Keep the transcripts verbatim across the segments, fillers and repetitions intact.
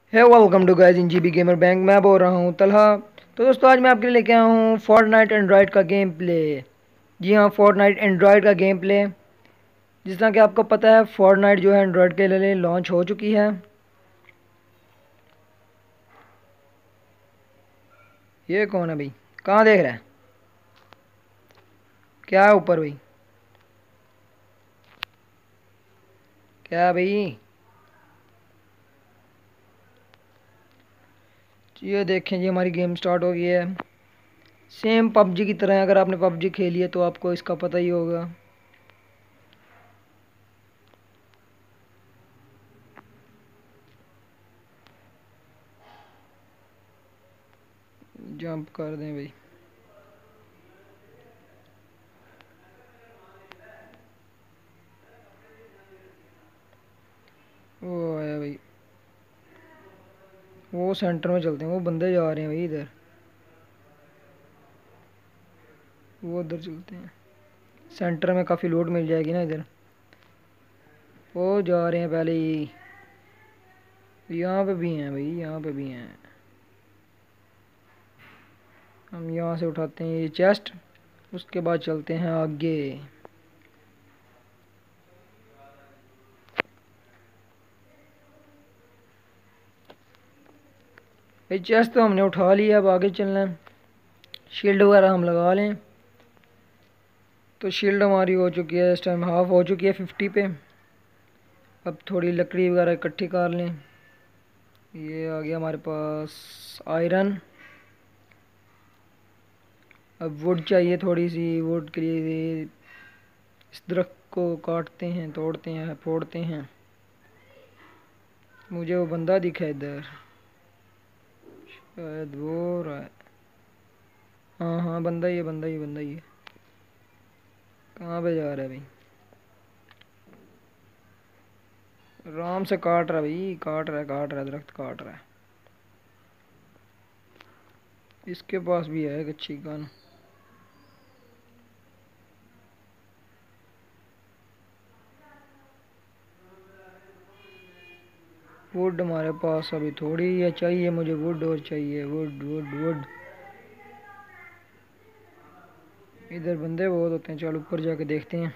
है welcome to guys in GB gamer bank. मैं बोल रहा हूँ तलहा। तो दोस्तों आज मैं आपके लिए लेके आया हूँ फोर्टनाइट एंड्रॉयड का गेम प्ले। जी हाँ, फोर्टनाइट एंड्रॉयड का गेम प्ले। जिस तरह कि आपको पता है फोर्टनाइट जो है एंड्रॉयड के लिए लॉन्च हो चुकी है। ये कौन है भाई? कहाँ देख रहा है? क्या है ऊपर भाई? क्या है भाई? ये देखें जी, हमारी गेम स्टार्ट हो गई है। सेम पबजी की तरह है। अगर आपने पबजी खेली है तो आपको इसका पता ही होगा। जंप कर दें भाई। वो आया भाई। वो सेंटर में चलते हैं, वो बंदे जा रहे हैं भाई इधर। वो उधर चलते हैं। सेंटर में काफ़ी लूट मिल जाएगी ना इधर। वो जा रहे हैं पहले ही। यहाँ पे भी हैं भाई, यहाँ पे भी हैं। हम यहाँ से उठाते हैं ये चेस्ट। उसके बाद चलते हैं आगे। ये चेस्ट तो हमने उठा लिया, अब आगे चलना है। शील्ड वगैरह हम लगा लें। तो शील्ड हमारी हो चुकी है, इस टाइम हाफ हो चुकी है फिफ्टी पे। अब थोड़ी लकड़ी वगैरह इकट्ठी कर लें। ये आ गया हमारे पास आयरन। अब वुड चाहिए, थोड़ी सी वुड के लिए इस दरख्त को काटते हैं, तोड़ते हैं, फोड़ते हैं। मुझे वो बंदा दिखा इधर, शायद वो रहा है। हाँ हाँ, बंदा ही है, बंदा ही बंदा ही है। कहाँ पे जा रहा है भाई? आराम से काट रहा है भाई, काट रहा है, काट रहा है, दरख्त काट रहा है। इसके पास भी है एक अच्छी गन। वुड हमारे पास अभी थोड़ी है, चाहिए मुझे वुड, और चाहिए वुड वुड वुड। इधर बंदे बहुत होते हैं, चल ऊपर जाके देखते हैं।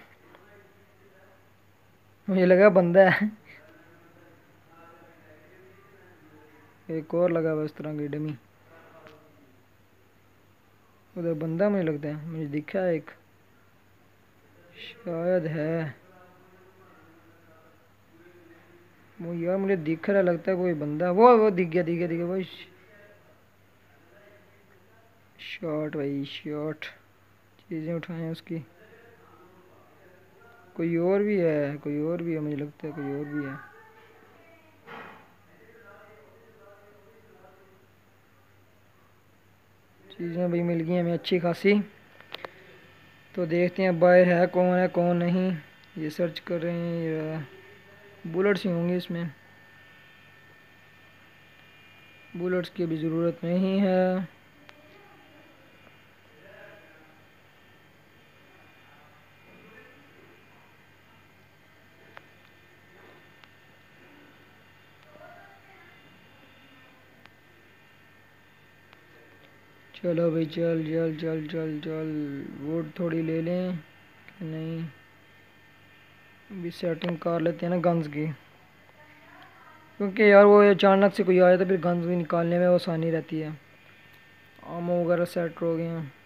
मुझे लगा बंदा है। एक और लगा हुआ इस तरह की डमी। उधर बंदा मुझे लगता है, मुझे दिखा है एक, शायद है वो यार। मुझे दिख रहा, लगता है कोई बंदा। वो वो दिख गया, दिख गया, दिख गया। वो शॉट भाई, शॉट। चीज़ें उठाएं उसकी। कोई और भी है, कोई और भी है, मुझे लगता है कोई और भी है। चीज़ें भाई मिल गई हमें अच्छी खासी। तो देखते हैं बाहर है कौन है कौन नहीं। ये सर्च कर रहे हैं। बुलेट्स ही होंगे इसमें। बुलेट्स की भी ज़रूरत नहीं है। चलो भाई, चल चल चल चल चल। वुड थोड़ी ले लें कि नहीं? अभी सेटिंग कर लेते हैं ना गन्स की। क्योंकि यार वो अचानक से कोई आया तो फिर गन्स भी निकालने में आसानी रहती है। आमो वगैरह सेट हो गए हैं।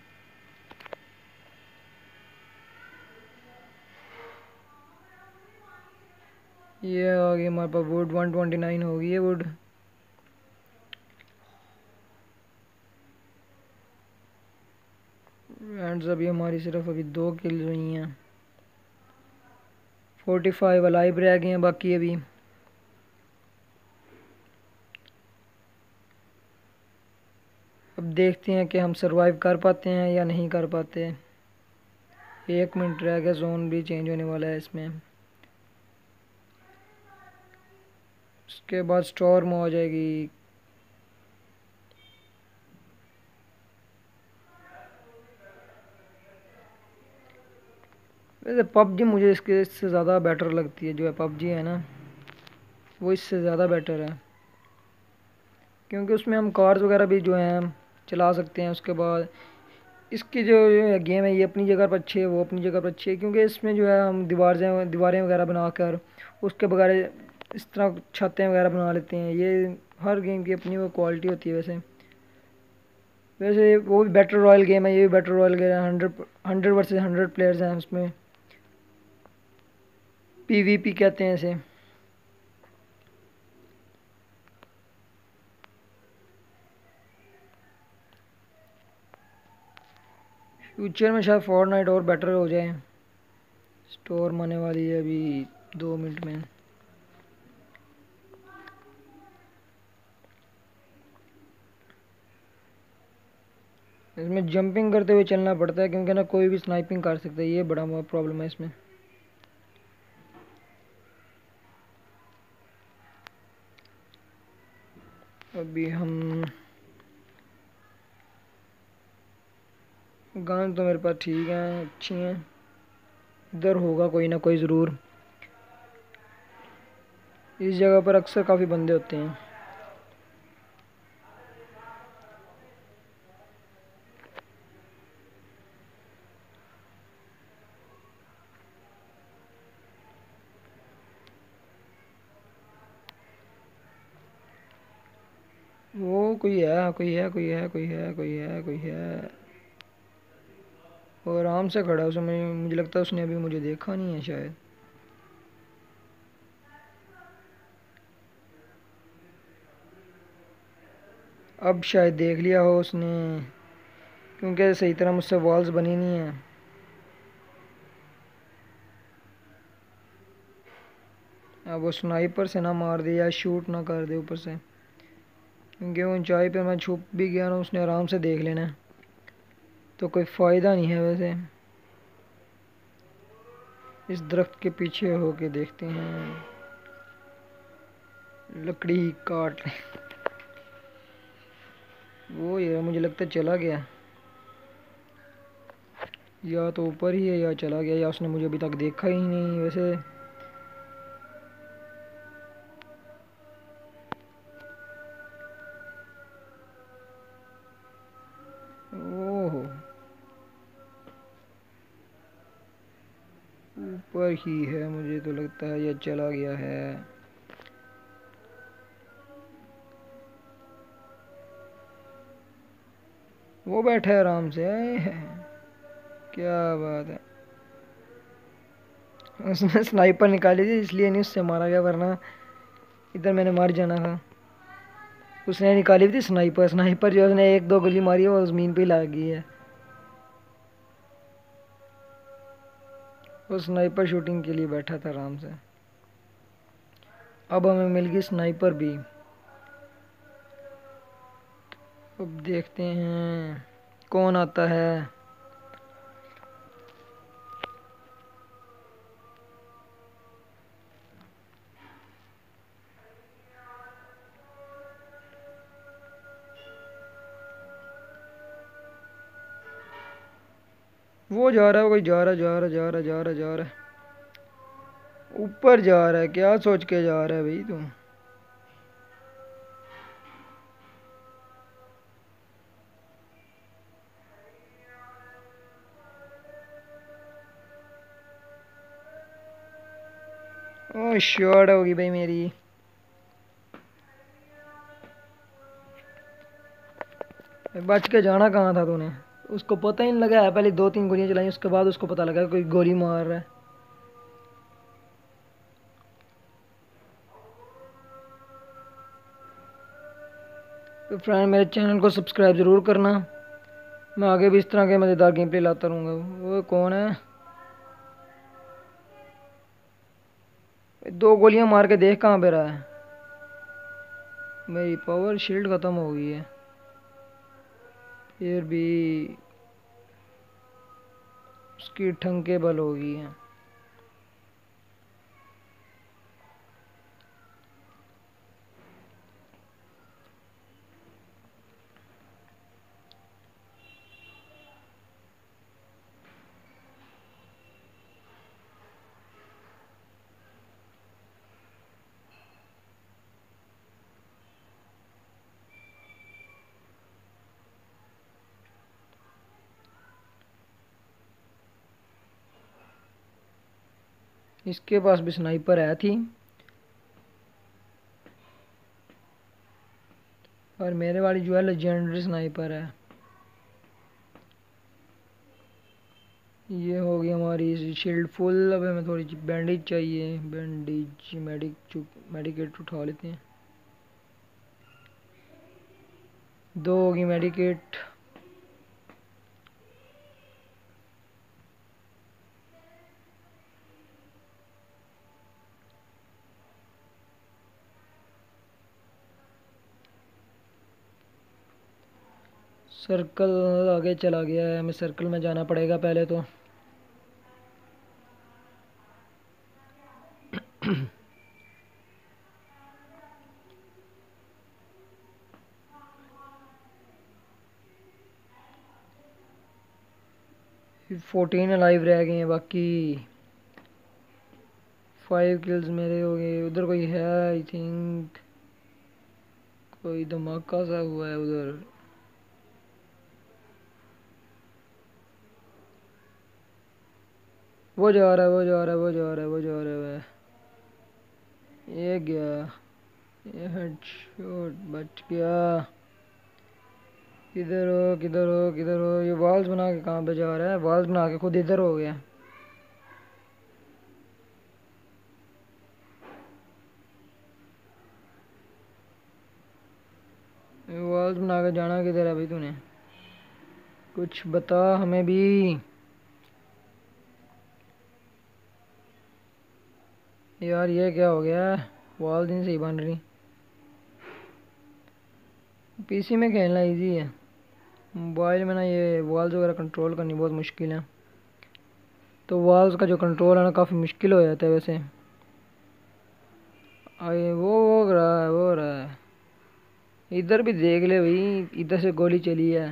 ये आ गई हमारे पास वुड, वन ट्वेंटी नाइन हो गई है वुड। एंड्स अभी हमारी सिर्फ अभी दो किल हुई हैं। फोर्टी फाइव अलाइव रह गए हैं बाकी अभी। अब देखते हैं कि हम सरवाइव कर पाते हैं या नहीं कर पाते। एक मिनट रह गया, जोन भी चेंज होने वाला है इसमें। उसके बाद स्टॉर्म हो जाएगी। वैसे पबजी मुझे इसके इससे ज़्यादा बेटर लगती है। जो है पबजी है ना, वो इससे ज़्यादा बेटर है। क्योंकि उसमें हम कार्स वगैरह भी जो हैं चला सकते हैं। उसके बाद इसकी जो गेम है ये अपनी जगह पर अच्छी है, वो अपनी जगह पर अच्छी है, क्योंकि इसमें जो है हम दीवारें दीवारें वगैरह बनाकर उसके बगैर इस तरह छतें वगैरह बना लेते हैं। ये हर गेम की अपनी वो क्वालिटी होती है। वैसे वैसे वो भी बैटल रॉयल गेम है, ये भी बैटल रॉयल गेम है। Hundred hundred versus hundred players हैं उसमें, पीवीपी कहते हैं इसे। फ्यूचर में शायद फोर्टनाइट और बेटर हो जाए। स्टोर आने वाली है अभी दो मिनट में। इसमें जंपिंग करते हुए चलना पड़ता है, क्योंकि ना कोई भी स्नाइपिंग कर सकता है, ये बड़ा प्रॉब्लम है इसमें। अभी हम गन तो मेरे पास ठीक है, अच्छी हैं। इधर होगा कोई ना कोई ज़रूर। इस जगह पर अक्सर काफ़ी बंदे होते हैं। वो कोई है कोई है कोई है कोई है कोई है कोई है वो आराम से खड़ा है। उसमें मुझे लगता है उसने अभी मुझे देखा नहीं है शायद। अब शायद देख लिया हो उसने, क्योंकि सही तरह मुझसे वॉल्स बनी नहीं है। अब वो स्नाइपर से ना मार दे या शूट ना कर दे ऊपर से, क्योंकि ऊंचाई पे मैं छुप भी गया ना, उसने आराम से देख लेना है, तो कोई फ़ायदा नहीं है। वैसे इस दरख्त के पीछे होके देखते हैं, लकड़ी काट ले। वो ये मुझे लगता है चला गया, या तो ऊपर ही है या चला गया, या उसने मुझे अभी तक देखा ही नहीं। वैसे ओहो, ऊपर ही है, मुझे तो लगता है या चला गया है। वो बैठा है आराम से, है क्या बात है। उसने स्नाइपर निकाली थी इसलिए नहीं उससे मारा गया, वरना इधर मैंने मार जाना था। उसने निकाली थी स्नाइपर, स्नाइपर जो उसने एक दो गोली मारी है वो ज़मीन पे ही लग गई है। वो स्नाइपर शूटिंग के लिए बैठा था आराम से। अब हमें मिल गई स्नाइपर भी। अब देखते हैं कौन आता है। वो जा रहा है, कोई जा रहा जा रहा जा रहा जा रहा जा रहा है, ऊपर जा रहा है। क्या सोच के जा रहा है भाई तू। ओ शॉट होगी भाई मेरी। बच के जाना कहाँ था तूने। उसको पता ही नहीं लगा है, पहले दो तीन गोलियां चलाई, उसके बाद उसको पता लगा कोई गोली मार रहा है। तो फ्रेंड मेरे चैनल को सब्सक्राइब ज़रूर करना, मैं आगे भी इस तरह के मज़ेदार गेम प्ले लाता रहूँगा। वो कौन है। दो गोलियां मार के देख कहाँ पे रहा है। मेरी पावर शील्ड ख़त्म हो गई है, फिर भी उसकी ठंके बल हो गई है। इसके पास भी स्नाइपर है थी, और मेरे वाली जो है लेजेंडरी स्नाइपर है। ये हो गई हमारी शील्ड फुल। अब हमें थोड़ी सी बैंडेज चाहिए, बैंडेज मेडिक मेडिकेट उठा लेते हैं। दो होगी मेडिकेट। सर्कल आगे चला गया है, हमें सर्कल में जाना पड़ेगा पहले तो। फोर्टीन लाइव रह गए हैं, बाकी फाइव किल्स मेरे हो गए। उधर कोई है आई थिंक, कोई धमाका सा हुआ है उधर। वो जा रहा है, वो जा रहा है, वो जा रहा है, वो जा रहा है। ये गया, ये हेडशॉट बच गया। किधर हो, किधर हो, किधर हो? ये वॉल्स बना के कहाँ पे जा रहा है? वॉल्स बना के खुद इधर हो गया। वॉल्स बना के जाना किधर है भाई तूने? कुछ बता हमें भी। यार ये क्या हो गया? वॉल नहीं सही बन रही। पीसी में खेलना इजी है, मोबाइल में ना ये वॉल्स वगैरह कंट्रोल करनी बहुत मुश्किल है। तो वॉल्स का जो कंट्रोल है ना काफ़ी मुश्किल हो जाता है वैसे। आए वो हो रहा है, वो हो रहा है। इधर भी देख ले भाई, इधर से गोली चली है।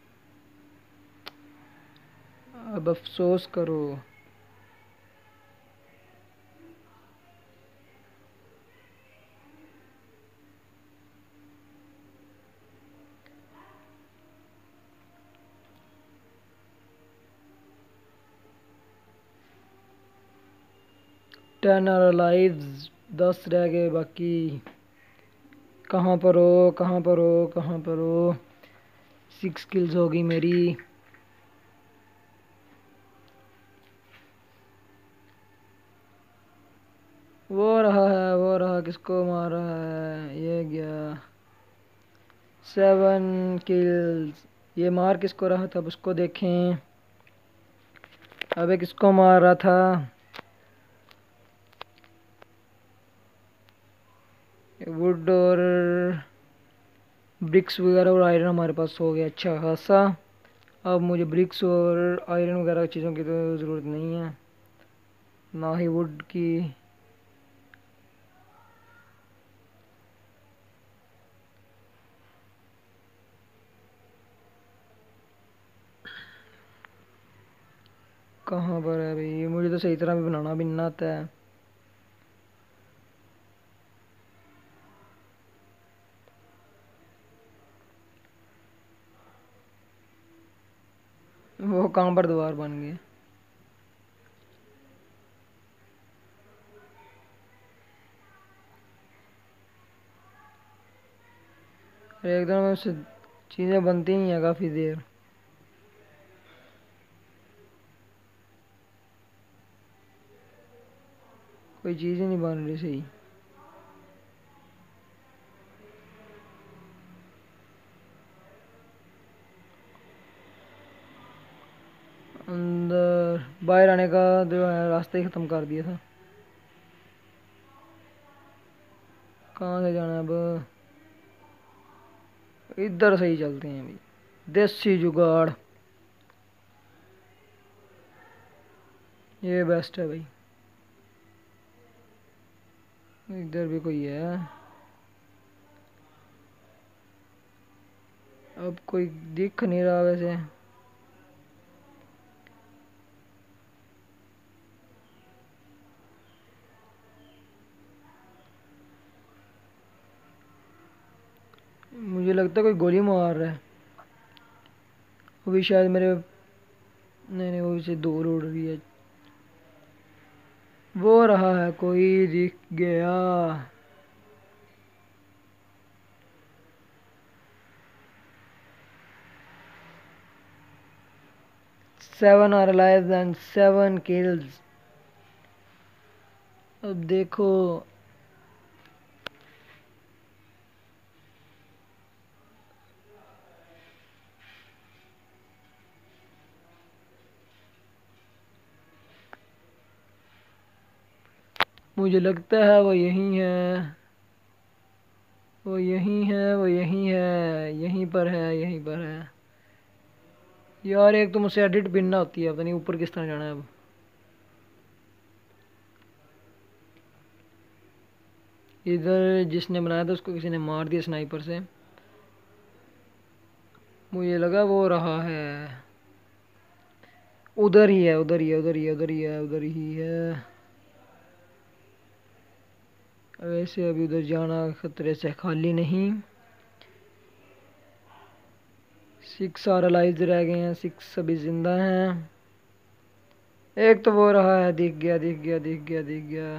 अब अफसोस करो। टेन आर लाइव्स, दस रह गए बाकी। कहाँ पर हो, कहाँ पर हो, कहाँ पर हो? सिक्स किल्स होगी मेरी। वो रहा है, वो रहा, किसको मार रहा है? ये गया। Seven kills. ये मार किसको रहा था, अब उसको देखें। अबे किसको मार रहा था? वुड और ब्रिक्स वगैरह और आयरन हमारे पास हो गया अच्छा खासा। अब मुझे ब्रिक्स और आयरन वगैरह चीज़ों की तो ज़रूरत नहीं है, ना ही वुड की। कहाँ पर है भाई? मुझे तो सही तरह भी बनाना भी नहीं आता है। वो कहाँ पर द्वार बन गए? अरे एकदम उससे चीज़ें बनती नहीं है काफ़ी देर। कोई चीज़ ही नहीं बन रही सही। अंदर बाहर आने का जो है रास्ता ही ख़त्म कर दिया था। कहाँ से जाना है अब? इधर सही चलते हैं भाई, देसी जुगाड़ ये बेस्ट है भाई। इधर भी कोई है? अब कोई दिख नहीं रहा वैसे। मुझे लगता है कोई गोली मार रहा है। अभी शायद मेरे, नहीं नहीं, वो से दूर उड़ रही है। वो रहा है, कोई दिख गया। Seven are alive and seven kills. अब देखो, मुझे लगता है वो यहीं है, वो यहीं है, वो यहीं है, यहीं पर है, यहीं पर है। यार एक तो मुझसे एडिट पिन ना होती है, पता नहीं ऊपर किस तरह जाना है अब। इधर जिसने बनाया था उसको किसी ने मार दिया स्नाइपर से। मुझे लगा वो रहा है, उधर ही है, उधर ही है, उधर ही है, उधर ही है, उधर ही है। वैसे अभी उधर जाना खतरे से खाली नहीं। सिक्स और अलाइव रह गए हैं, सिक्स अभी जिंदा हैं। एक तो वो रहा है, दिख गया, दिख गया, दिख गया, दिख गया।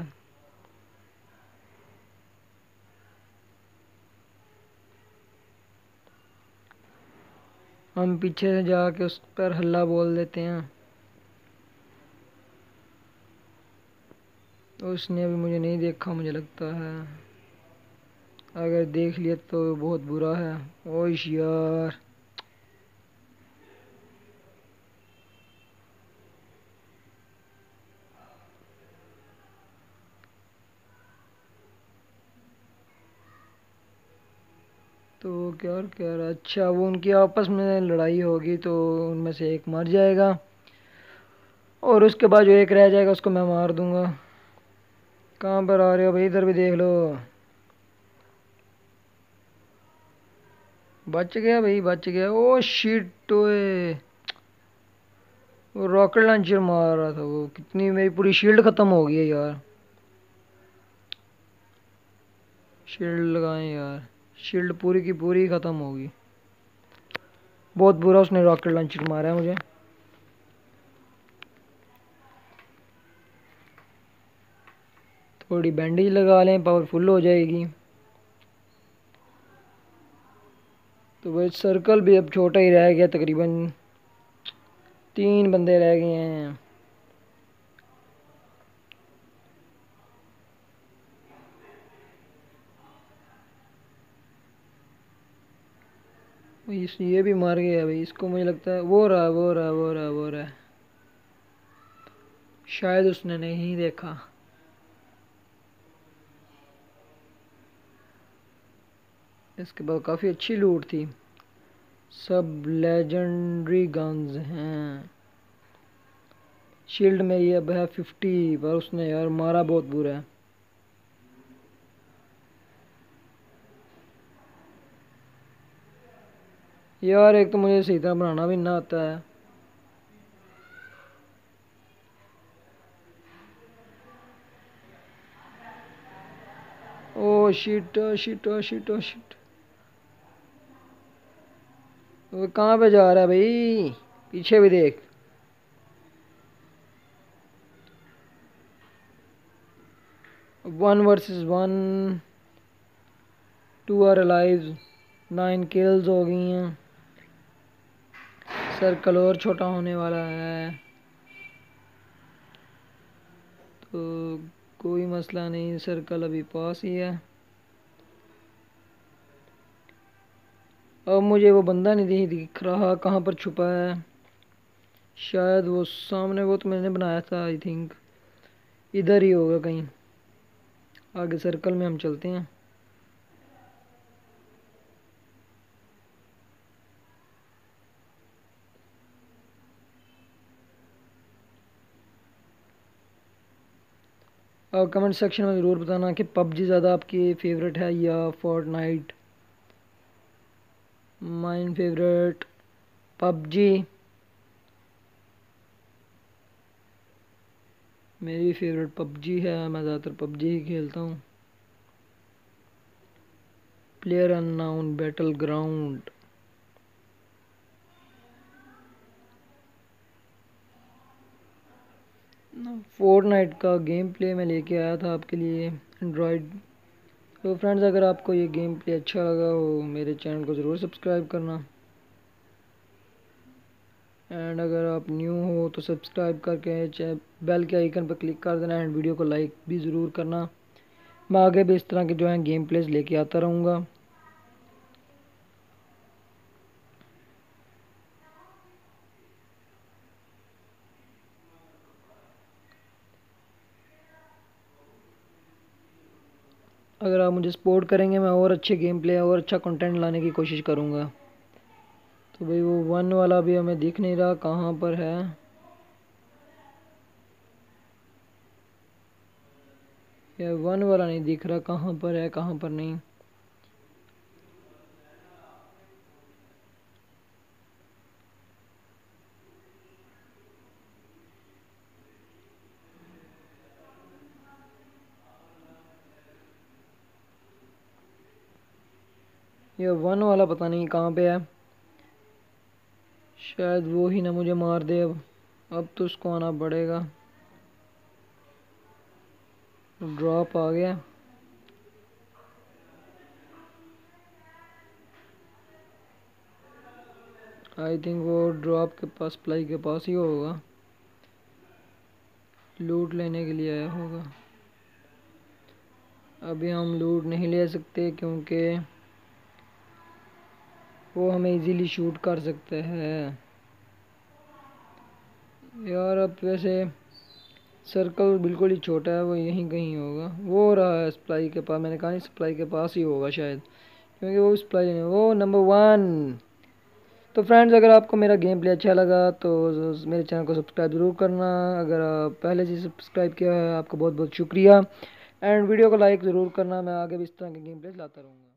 हम पीछे से जाके उस पर हल्ला बोल देते हैं। उसने अभी मुझे नहीं देखा मुझे लगता है, अगर देख लिया तो बहुत बुरा है। ओश यार, तो क्या और क्या रहा? अच्छा, वो उनकी आपस में लड़ाई होगी तो उनमें से एक मर जाएगा और उसके बाद जो एक रह जाएगा उसको मैं मार दूंगा। कहाँ पर आ रहे हो भाई? इधर भी देख लो। बच गया भाई, बच गया। ओ शिट, ओए वो रॉकेट लॉन्चर मार रहा था वो। कितनी मेरी पूरी शील्ड खत्म हो गई है यार। शील्ड लगाएं यार, शील्ड पूरी की पूरी खत्म होगी। बहुत बुरा उसने रॉकेट लॉन्चर मारा है मुझे। थोड़ी बैंडेज लगा लें, पावरफुल हो जाएगी। तो वही सर्कल भी अब छोटा ही रह गया, तकरीबन तीन बंदे रह गए हैं। इस ये भी मार गया भाई, इसको मुझे लगता है वो रहा, वो रहा, वो रहा, वो रहा। शायद उसने नहीं देखा। इसके बाद काफ़ी अच्छी लूट थी, सब लेजेंडरी गन्स हैं। शील्ड मेरी अब है फिफ्टी, पर उसने यार मारा बहुत बुरा है। यार एक तो मुझे सही तरह बनाना भी ना आता है। Oh shit, oh shit, oh shit, oh shit. वो कहाँ पे जा रहा है भाई? पीछे भी देख। One versus one, two are alive, nine kills हो गई हैं। सर्कल और छोटा होने वाला है, तो कोई मसला नहीं, सर्कल अभी पास ही है। अब मुझे वो बंदा नहीं दिख रहा कहाँ पर छुपा है। शायद वो सामने, वो तो मैंने बनाया था आई थिंक, इधर ही होगा कहीं। आगे सर्कल में हम चलते हैं। और कमेंट सेक्शन में ज़रूर बताना कि पबजी ज़्यादा आपकी फेवरेट है या फोर्टनाइट। Mine favourite PUBG. मेरी फेवरेट पबजी है, मैं ज़्यादातर पबजी ही खेलता हूँ। Player unknown battle ground. Fortnite का गेम प्ले मैं लेके आया था आपके लिए एंड्रॉयड। तो फ्रेंड्स, अगर आपको ये गेम प्ले अच्छा लगा हो मेरे चैनल को ज़रूर सब्सक्राइब करना, एंड अगर आप न्यू हो तो सब्सक्राइब करके बेल के आइकन पर क्लिक कर देना, एंड वीडियो को लाइक भी ज़रूर करना। मैं आगे भी इस तरह के जो है गेम प्लेज लेके आता रहूँगा। अगर आप मुझे सपोर्ट करेंगे मैं और अच्छे गेम प्ले और अच्छा कंटेंट लाने की कोशिश करूँगा। तो भाई वो वन वाला भी हमें दिख नहीं रहा कहाँ पर है। ये वन वाला नहीं दिख रहा कहाँ पर है कहाँ पर नहीं। ये वन वाला पता नहीं कहाँ पे है। शायद वो ही ना मुझे मार दे अब अब तो उसको आना पड़ेगा। ड्रॉप आ गया। आई थिंक वो ड्रॉप के पास प्लाई के पास ही होगा, लूट लेने के लिए आया होगा। अभी हम लूट नहीं ले सकते क्योंकि वो हमें इजीली शूट कर सकते हैं। यार अब वैसे सर्कल बिल्कुल ही छोटा है, वो यहीं कहीं होगा। वो रहा है सप्लाई के पास, मैंने कहा नहीं सप्लाई के पास ही होगा शायद, क्योंकि वो सप्लाई नहीं, वो नंबर वन। तो फ्रेंड्स, अगर आपको मेरा गेम प्ले अच्छा लगा तो मेरे चैनल को सब्सक्राइब ज़रूर करना। अगर आप पहले से सब्सक्राइब किया है आपका बहुत बहुत शुक्रिया, एंड वीडियो को लाइक ज़रूर करना। मैं आगे भी इस तरह के गेम प्ले लाता रहूँगा।